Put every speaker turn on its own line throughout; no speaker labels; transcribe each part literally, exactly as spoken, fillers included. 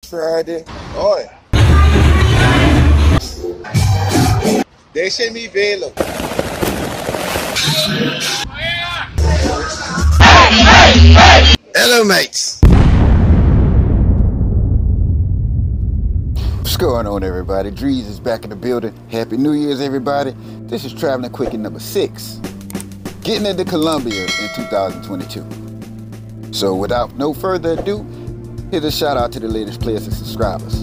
Friday. Oi. Deixa-me vê-lo. Hello, mates. What's going on, everybody? Drees is back in the building. Happy New Year's, everybody. This is Traveling Quickie number six. Getting into Colombia in two thousand twenty-two. So without no further ado, here's a shout out to the latest players and subscribers.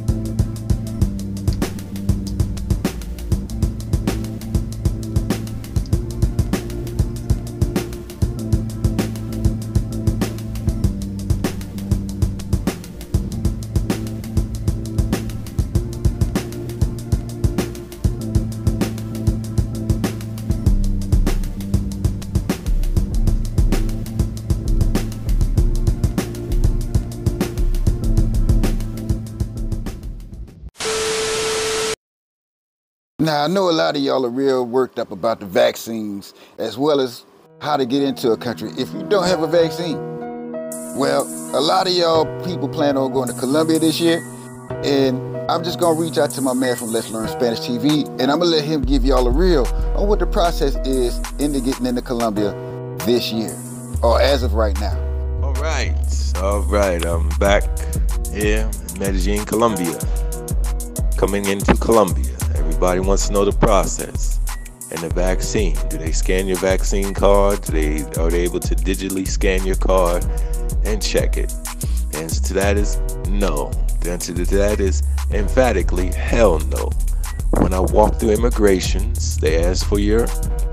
Now, I know a lot of y'all are real worked up about the vaccines, as well as how to get into a country if you don't have a vaccine. Well, a lot of y'all people plan on going to Colombia this year, and I'm just gonna reach out to my man from Let's Learn Spanish T V, and I'm gonna let him give y'all a reel on what the process is into getting into Colombia this year, or as of right now.
All right, all right, I'm back here in Medellin, Colombia, coming into Colombia. Everybody wants to know the process and the vaccine. Do they scan your vaccine card? Do they are they able to digitally scan your card and check it? The answer to that is no. The answer to that is emphatically hell no. When I walk through immigrations, they ask for your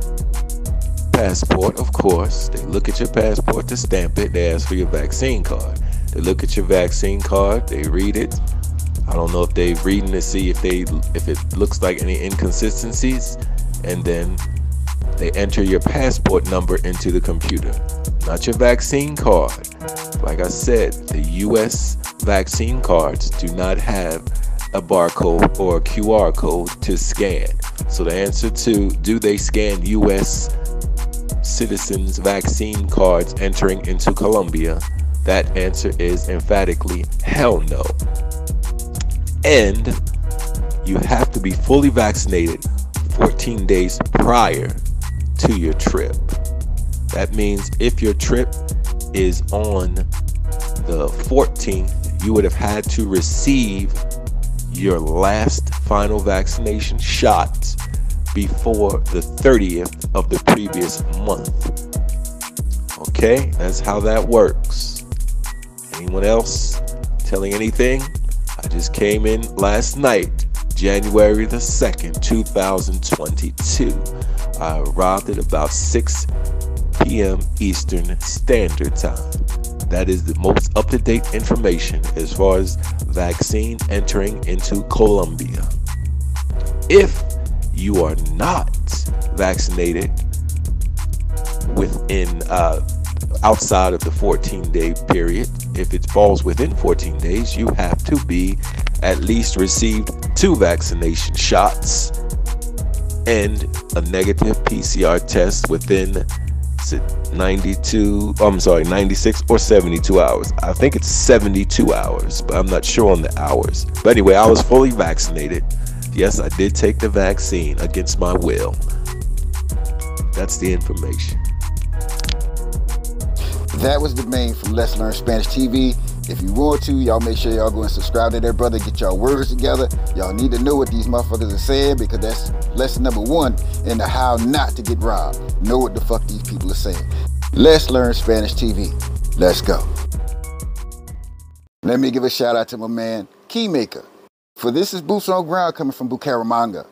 passport, of course. They look at your passport to stamp it. They ask for your vaccine card. They look at your vaccine card. They read it. I don't know if they're reading to see if they if it looks like any inconsistencies, and then they enter your passport number into the computer, not your vaccine card. Like I said, the U S vaccine cards do not have a barcode or a Q R code to scan. So the answer to do they scan U S citizens' vaccine cards entering into Colombia, that answer is emphatically hell no. And you have to be fully vaccinated fourteen days prior to your trip. That means if your trip is on the fourteenth, you would have had to receive your last final vaccination shot before the thirtieth of the previous month. Okay, that's how that works. Anyone else telling anything? I just came in last night, January the second, two thousand twenty-two. I arrived at about six p m Eastern Standard Time. That is the most up-to-date information as far as vaccine entering into Colombia. If you are not vaccinated within uh, outside of the fourteen day period, if it falls within fourteen days, you have to be at least received two vaccination shots and a negative P C R test within is it ninety-two I'm sorry ninety-six or seventy-two hours. I think it's seventy-two hours, but I'm not sure on the hours. But anyway, I was fully vaccinated. Yes, I did take the vaccine against my will. That's the information.
That was the main from Let's Learn Spanish T V. If you want to, y'all make sure y'all go and subscribe to their brother, get y'all words together. Y'all need to know what these motherfuckers are saying, because that's lesson number one in the how not to get robbed. Know what the fuck these people are saying. Let's Learn Spanish T V. Let's go. Let me give a shout out to my man, Keymaker. For this is Boots on Ground coming from Bucaramanga.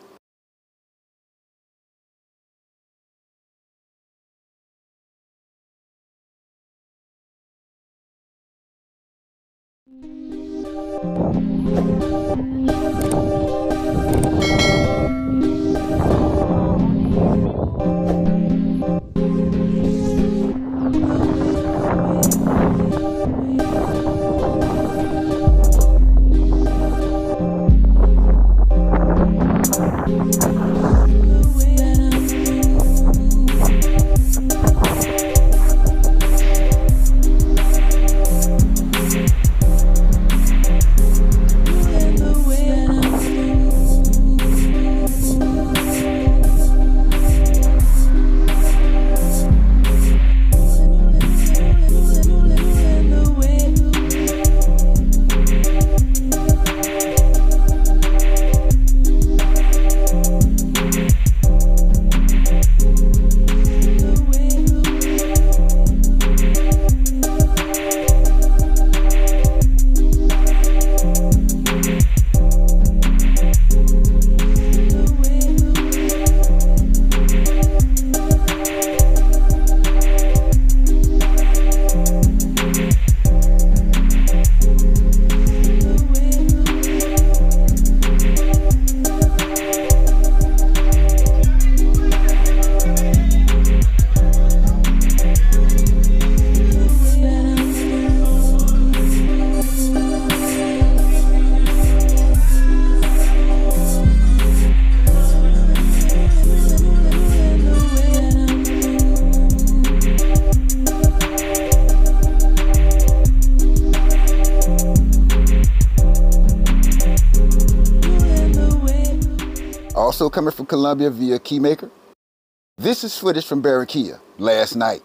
Also coming from Colombia via Keymaker. This is footage from Barranquilla last night.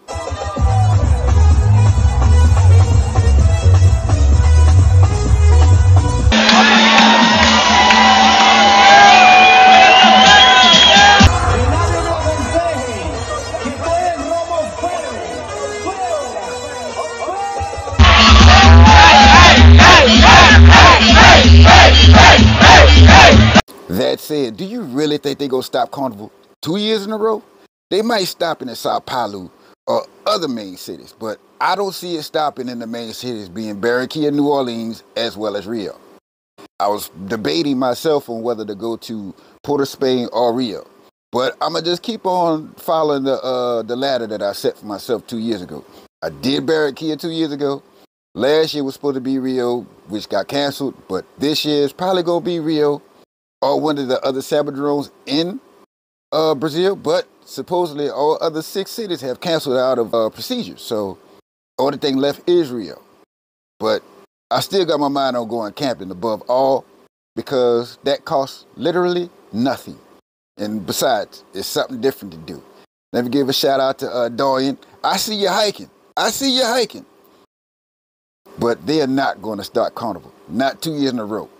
That said, do you really think they gonna stop Carnival two years in a row? They might stop it in Sao Paulo or other main cities, but I don't see it stopping in the main cities being Barranquilla, New Orleans, as well as Rio. I was debating myself on whether to go to Port of Spain or Rio, but I'm gonna just keep on following the uh, the ladder that I set for myself two years ago. I did Barranquilla two years ago. Last year was supposed to be Rio, which got canceled, but this year is probably gonna be Rio or one of the other Sabadrones in uh, Brazil, but supposedly all other six cities have canceled out of uh, procedures. So the only thing left is Rio. But I still got my mind on going camping above all because that costs literally nothing. And besides, it's something different to do. Let me give a shout out to uh, Dorian. I see you hiking. I see you hiking. But they are not going to start Carnival. Not two years in a row.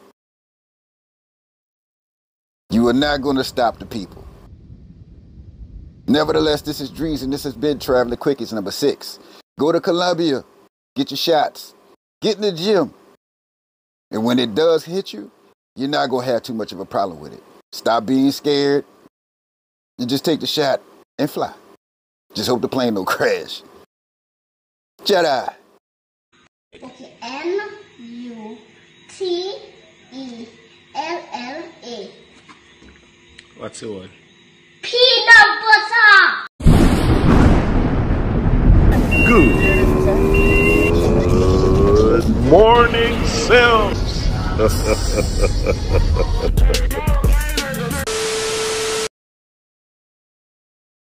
You are not going to stop the people. Nevertheless, this is Drees, and this has been Traveling Quickies number six. Go to Colombia, get your shots, get in the gym. And when it does hit you, you're not going to have too much of a problem with it. Stop being scared and just take the shot and fly. Just hope the plane don't crash. Jedi.
Okay, M U T E L L A.
What's the word?
Peanut butter!
Good morning, Sims.